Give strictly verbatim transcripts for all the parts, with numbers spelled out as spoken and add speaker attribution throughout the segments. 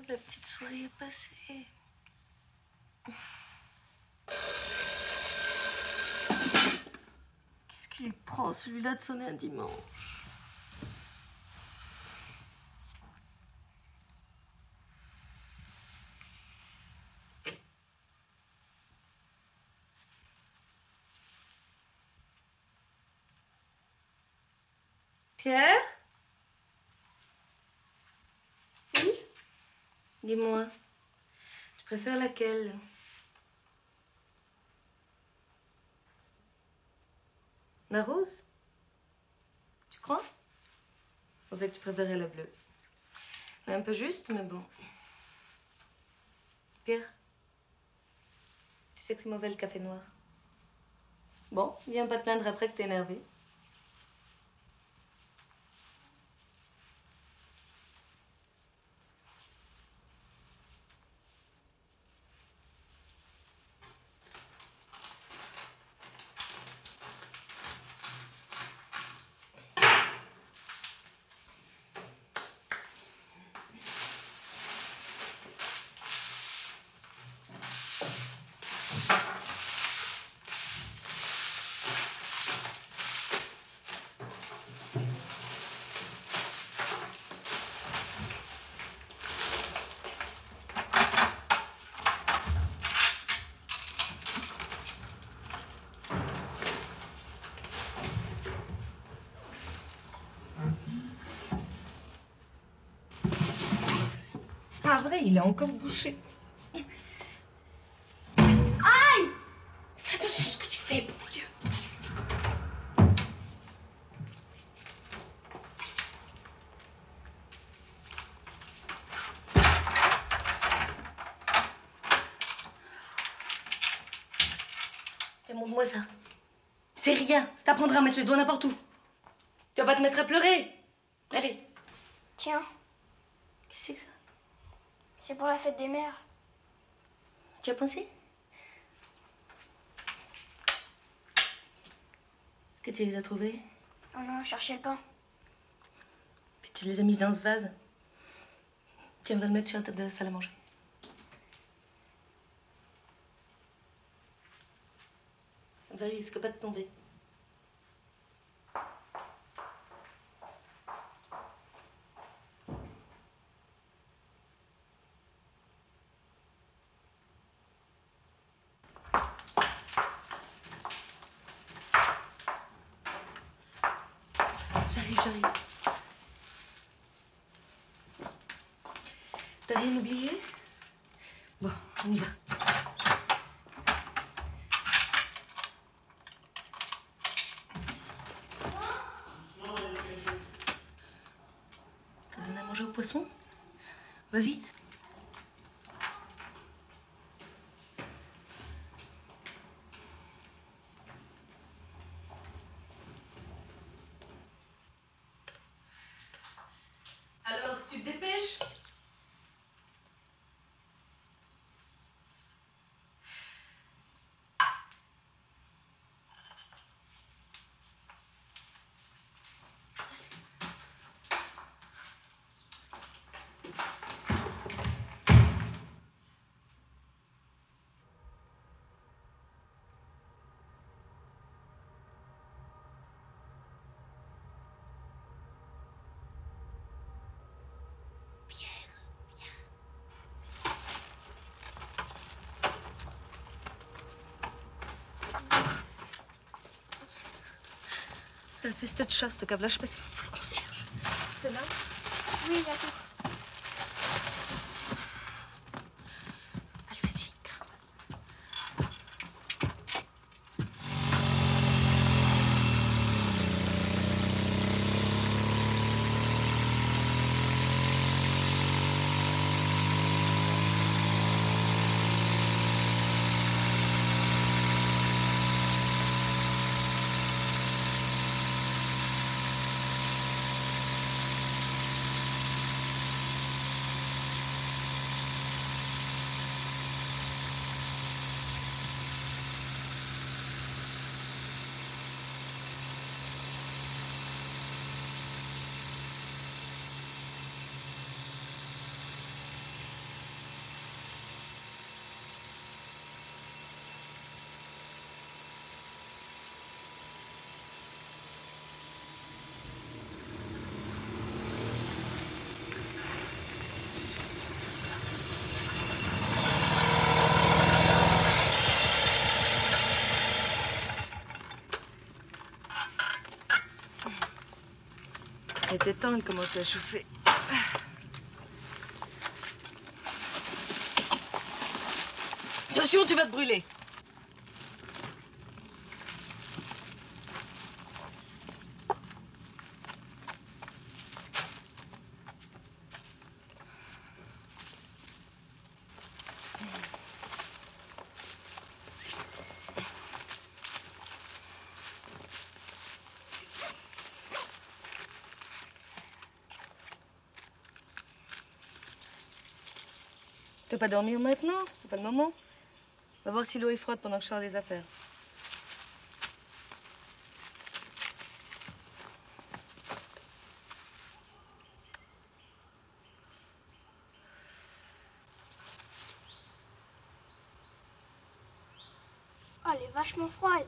Speaker 1: la petite souris est passée. Qu'est-ce qu'il prend, celui-là, de sonner un dimanche? Pierre? Oui? Dis-moi, tu préfères laquelle? La rose? Tu crois? Je pensais que tu préférais la bleue. Elle est un peu juste, mais bon. Pierre, tu sais que c'est mauvais le café noir. Bon, viens pas te plaindre après que t'es énervé. Ah, vrai, il est encore bouché. Aïe! Fais attention à ce que tu fais, mon Dieu. Tiens, montre-moi ça. C'est rien. Ça t'apprendra à mettre les doigts n'importe où. Tu vas pas te mettre à pleurer. Allez.
Speaker 2: Tiens.
Speaker 1: Qu'est-ce que c'est que ça?
Speaker 2: C'est pour la fête des mères.
Speaker 1: Tu as pensé? Est-ce que tu les as trouvés?
Speaker 2: Oh non, je cherchais le pain.
Speaker 1: Puis tu les as mis dans ce vase. Tiens, on va le mettre sur la table de la salle à manger. Comme ça, il risque pas de tomber. J'arrive, j'arrive. T'as rien oublié? Bon, on y va. T'as donné à manger au poisson? Vas-y. Alors, tu te dépêches? Elle fait cette chasse, cette cave-là. Je sais pas si faut le concierge. C'est là?
Speaker 2: Oui, d'accord.
Speaker 1: Allez, vas-y, grimpe. Il était temps de commencer à chauffer. Attention, tu vas te brûler. Tu veux pas dormir maintenant? C'est pas le moment. On va voir si l'eau est froide pendant que je sors les affaires.
Speaker 2: Oh, elle est vachement froide.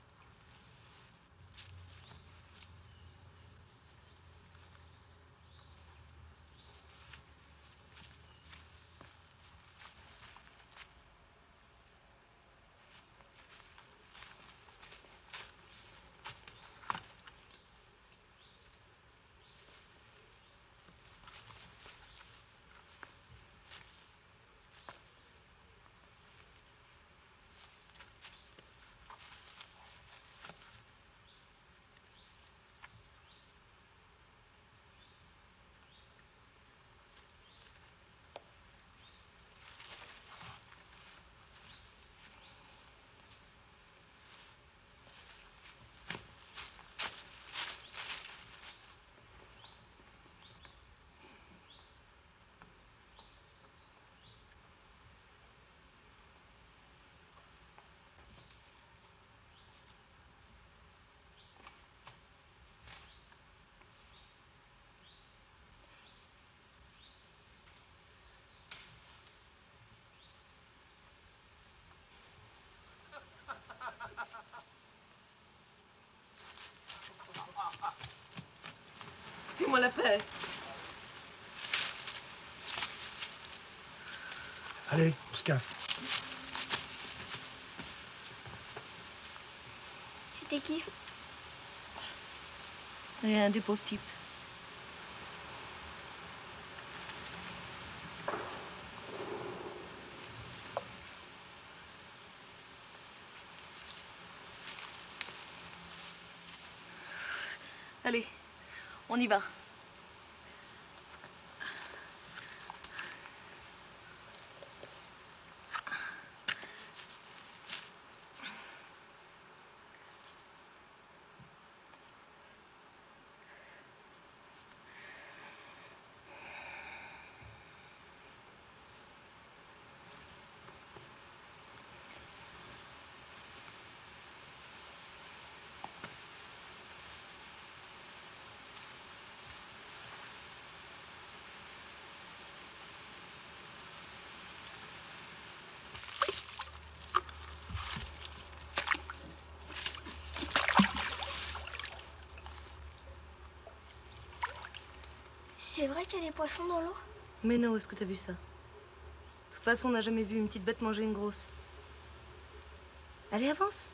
Speaker 1: Fais-moi la paix.
Speaker 3: Allez, on se casse.
Speaker 2: C'était qui?
Speaker 1: Rien, des pauvres types. Allez, on y va.
Speaker 2: C'est vrai qu'il y a des poissons dans l'eau?
Speaker 1: Mais non, où est-ce que t'as vu ça? De toute façon, on n'a jamais vu une petite bête manger une grosse. Allez, avance.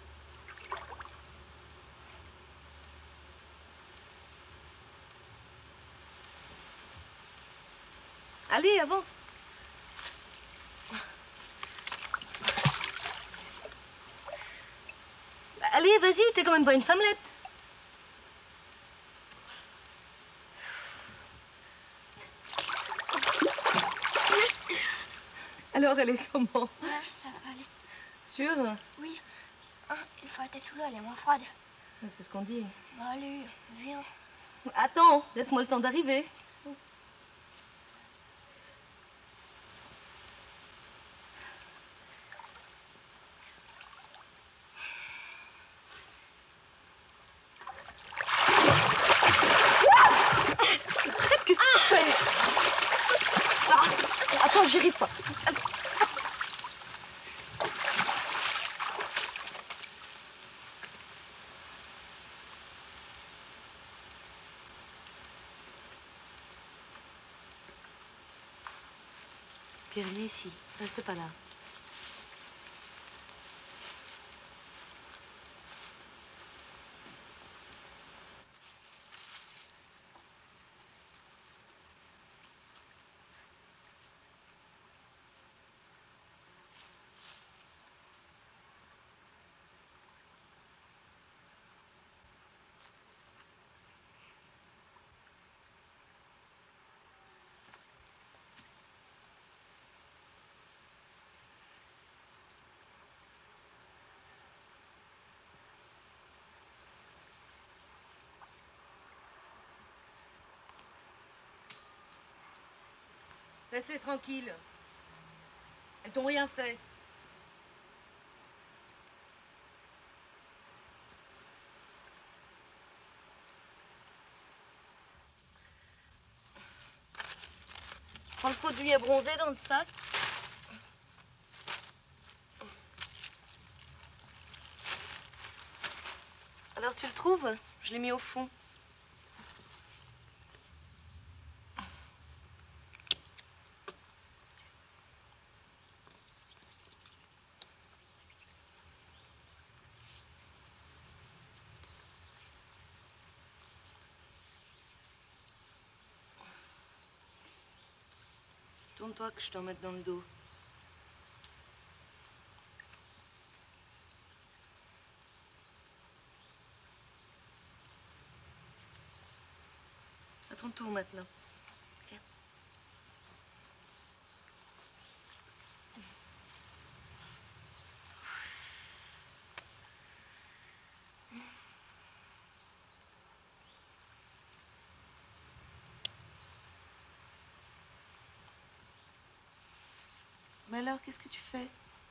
Speaker 1: Allez, avance. Allez, vas-y, t'es quand même pas une femmelette. Alors, elle est comment?
Speaker 2: Ouais, ça va aller.
Speaker 1: Sûr?
Speaker 2: Oui. Hein, une fois que t'es sous l'eau, elle est moins froide.
Speaker 1: C'est ce qu'on dit.
Speaker 2: Allez, viens.
Speaker 1: Attends, laisse-moi le temps d'arriver. Qu'est-ce que tu fais? Ah, attends, j'y arrive pas. Pierre, viens ici. Reste pas là. Laisse-les tranquilles. Elles t'ont rien fait. Prends le produit à bronzer dans le sac. Alors tu le trouves? Je l'ai mis au fond. Tourne-toi que je t'en mette dans le dos. À ton tour maintenant. Tiens. Mais alors, qu'est-ce que tu fais?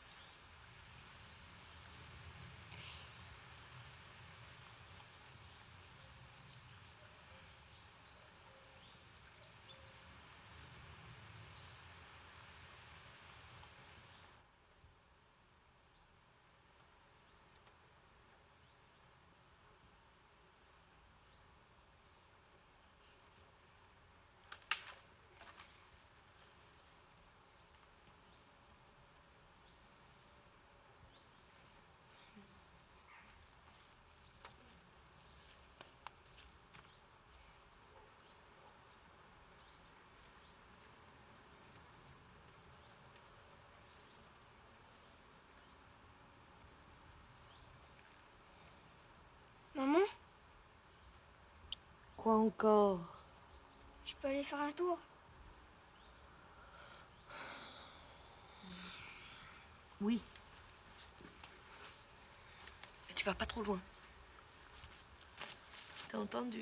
Speaker 2: Maman,
Speaker 1: Quoi encore?
Speaker 2: je peux aller faire un tour?
Speaker 1: Oui. Mais tu vas pas trop loin. T'as entendu?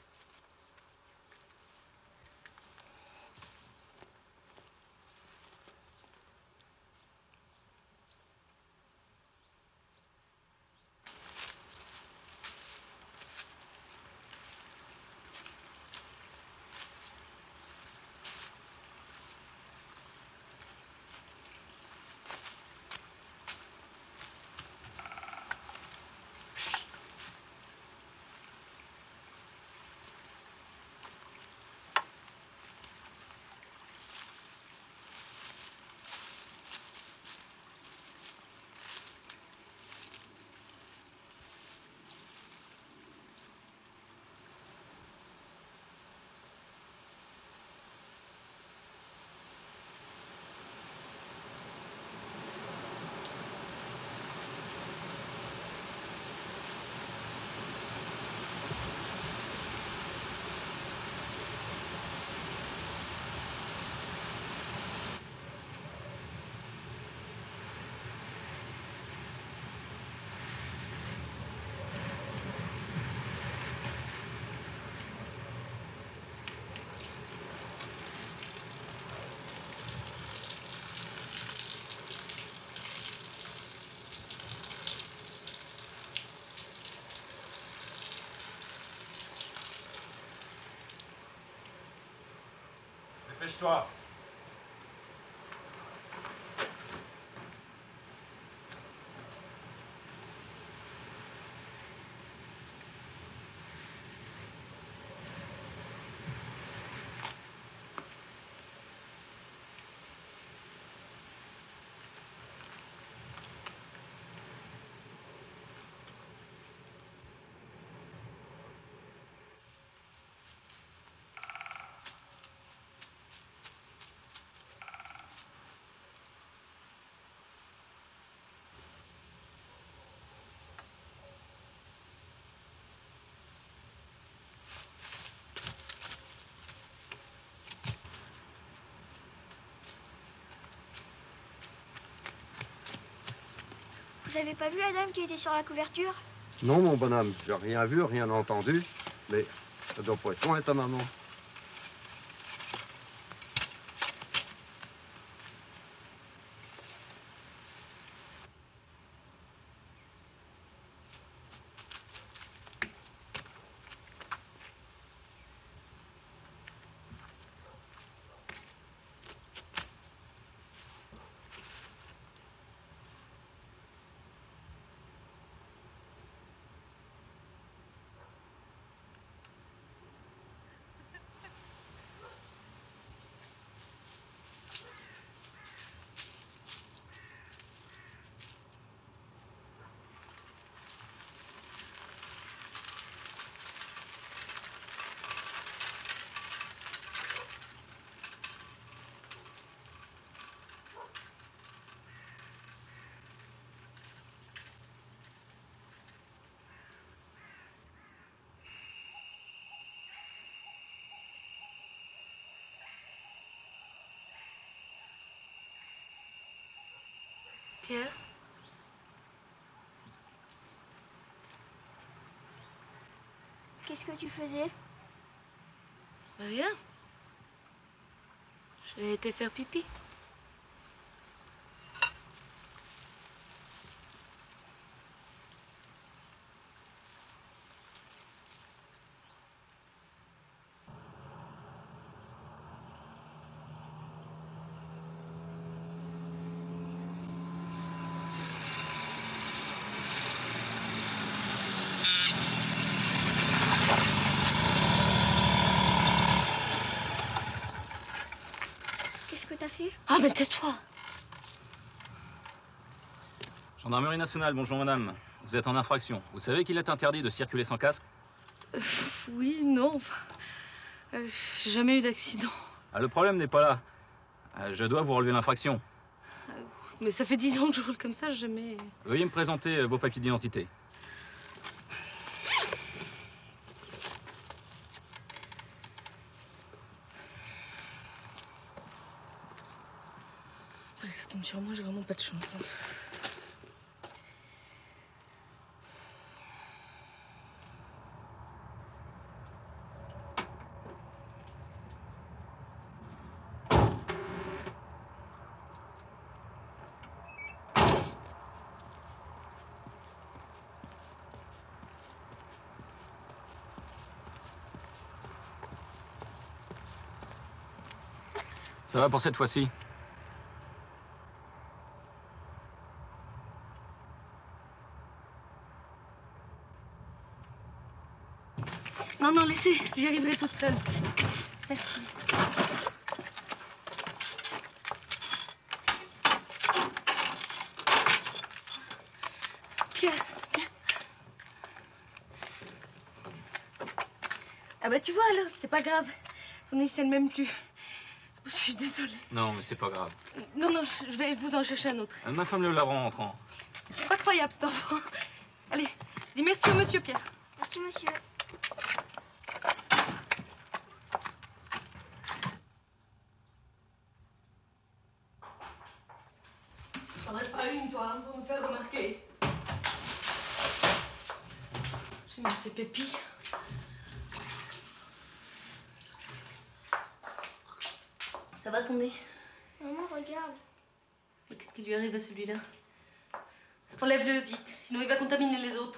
Speaker 4: Dépêche-toi.
Speaker 2: Vous avez pas vu la dame qui était sur la couverture?
Speaker 5: Non, mon bonhomme, j'ai rien vu, rien entendu, mais ça doit pas être loin, ta maman.
Speaker 1: Pierre?
Speaker 2: Qu'est-ce que tu faisais?
Speaker 1: Rien. J'ai été faire pipi.
Speaker 2: Qu'est-ce que t'as fait?
Speaker 1: Ah, mais tais-toi!
Speaker 4: Gendarmerie nationale, bonjour madame. Vous êtes en infraction. Vous savez qu'il est interdit de circuler sans casque?
Speaker 1: Euh, oui, non. Enfin, euh, j'ai jamais eu d'accident.
Speaker 4: Ah, le problème n'est pas là. Euh, je dois vous relever l'infraction.
Speaker 1: Mais ça fait dix ans que je roule comme ça, j'ai jamais...
Speaker 4: Veuillez me présenter euh, vos papiers d'identité.
Speaker 1: Après que ça tombe sur moi, j'ai vraiment pas de chance. Hein.
Speaker 4: Ça va pour cette fois-ci?
Speaker 1: Non, non, laissez, j'y arriverai toute seule. Merci. Pierre, Pierre. Ah bah tu vois alors, c'était pas grave. Ton nez, ça ne m'aime plus. Je suis désolée.
Speaker 4: Non, mais c'est pas grave.
Speaker 1: Non, non, je vais vous en chercher un autre.
Speaker 4: Euh, Ma femme le lavera en rentrant.
Speaker 1: C'est pas croyable, cet enfant. Allez, dis merci au monsieur, Pierre.
Speaker 2: Merci, monsieur.
Speaker 1: J'en ai pas une, toi, pour me faire remarquer. J'ai mis ces pépis. Ça va ton nez?
Speaker 2: Maman, regarde.
Speaker 1: Mais qu'est-ce qui lui arrive à celui-là? Enlève-le vite, sinon il va contaminer les autres.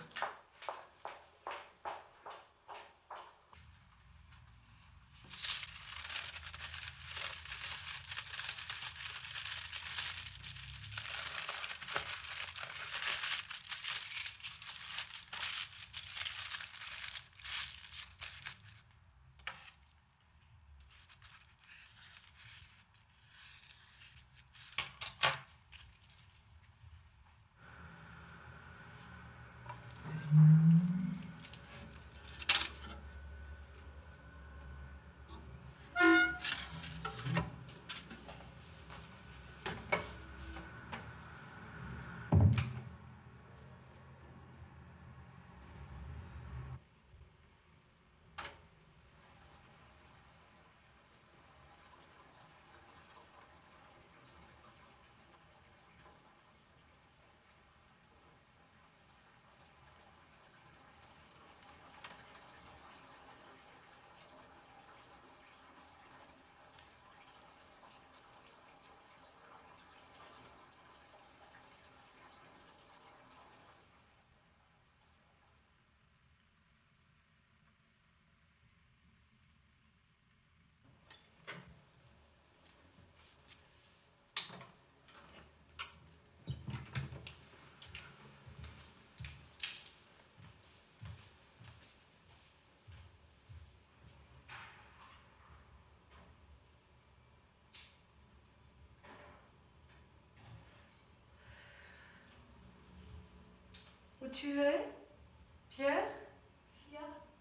Speaker 1: Où tu es, Pierre?
Speaker 2: Je suis là.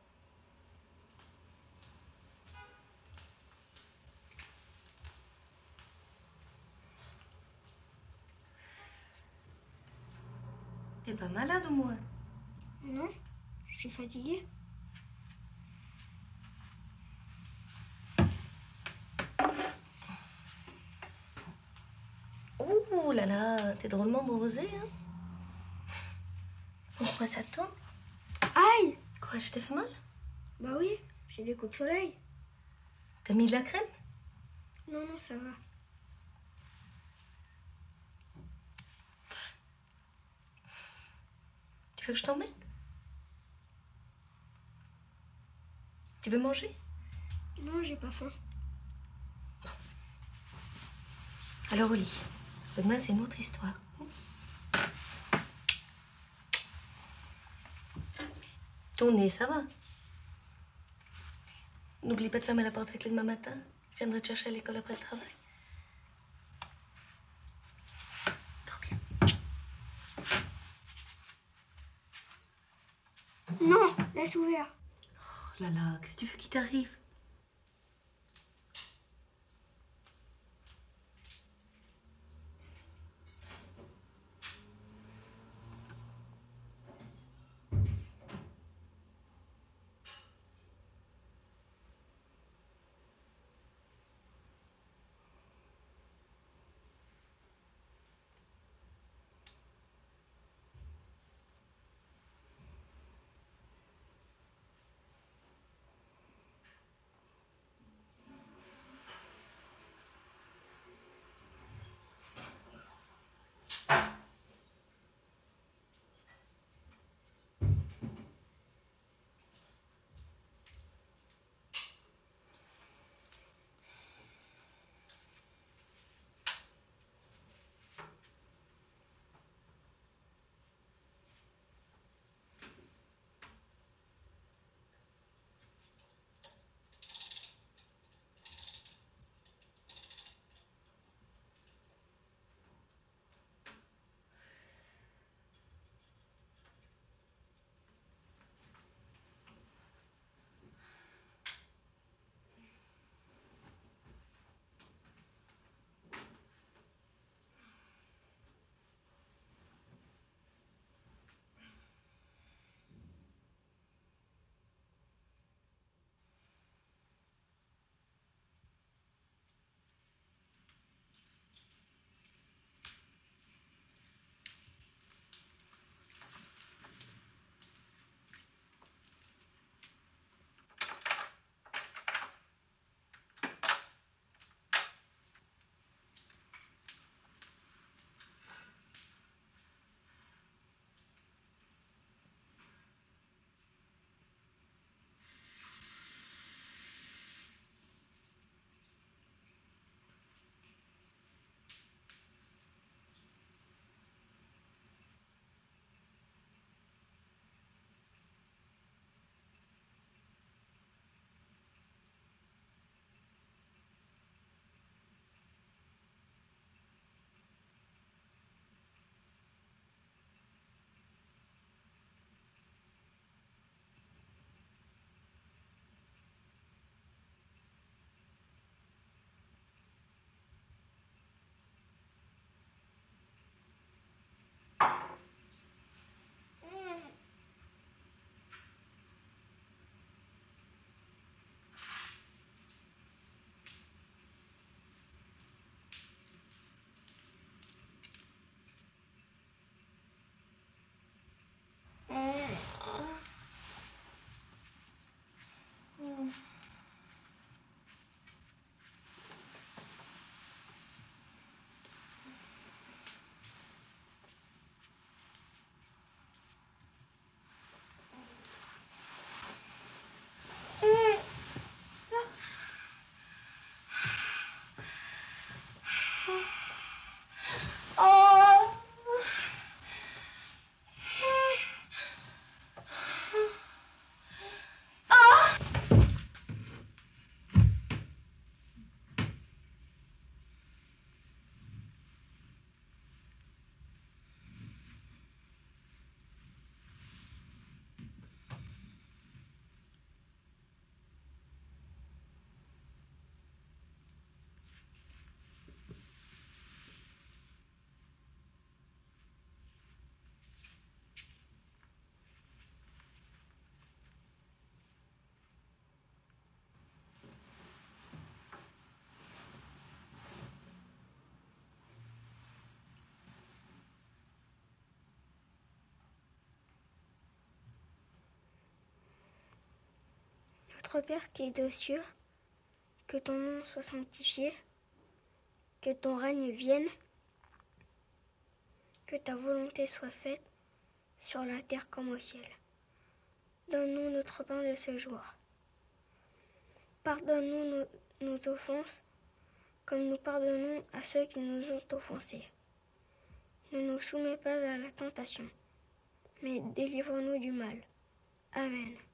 Speaker 1: T'es pas malade au moins?
Speaker 2: Non, je suis fatiguée.
Speaker 1: Oh, là là, t'es drôlement bronzée, hein? Pourquoi ça tourne?
Speaker 2: Aïe!
Speaker 1: Quoi, je t'ai fait mal?
Speaker 2: Bah oui, j'ai des coups de soleil.
Speaker 1: T'as mis de la crème?
Speaker 2: Non, non, ça va.
Speaker 1: Tu veux que je t'emmène? Tu veux manger?
Speaker 2: Non, j'ai pas faim.
Speaker 1: Alors au lit. Parce que demain, c'est une autre histoire. Ton nez, ça va? N'oublie pas de fermer la porte avec clé demain matin. Je viendrai te chercher à l'école après le travail. Trop bien.
Speaker 2: Non, laisse ouvert.
Speaker 1: Oh là là, qu'est-ce que tu veux qu'il t'arrive?
Speaker 2: Notre Père qui es aux cieux, que ton nom soit sanctifié, que ton règne vienne, que ta volonté soit faite sur la terre comme au ciel. Donne-nous notre pain de ce jour. Pardonne-nous nos, nos offenses, comme nous pardonnons à ceux qui nous ont offensés. Ne nous soumets pas à la tentation, mais délivre-nous du mal. Amen.